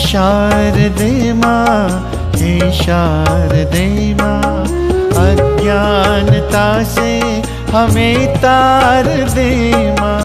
शारदे माँ, हे शारदे माँ, अज्ञानता से हमें तार दे माँ।